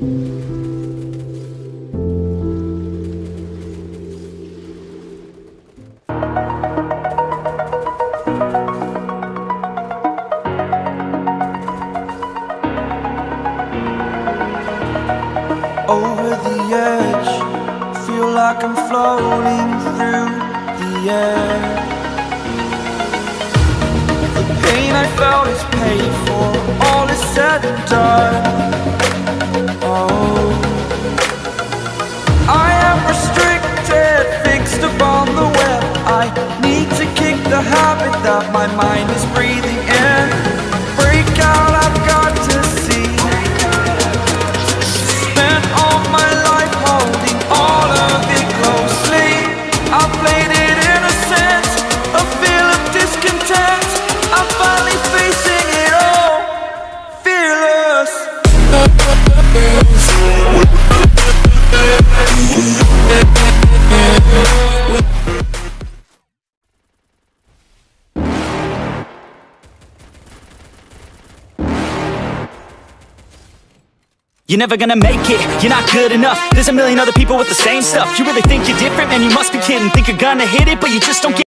Over the edge, feel like I'm floating through the air. The pain I felt is paid for, all is said and done. Oh, I am restricted, fixed upon the web. I need to kick the habit that my mind is breathing in. Break out, I've got to see. Spent all my life holding all of it closely. I played it innocent, a feel of discontent. I'm finally facing it all, fearless. You're never gonna make it, you're not good enough. There's a million other people with the same stuff. You really think you're different? Man, you must be kidding. Think you're gonna hit it, but you just don't get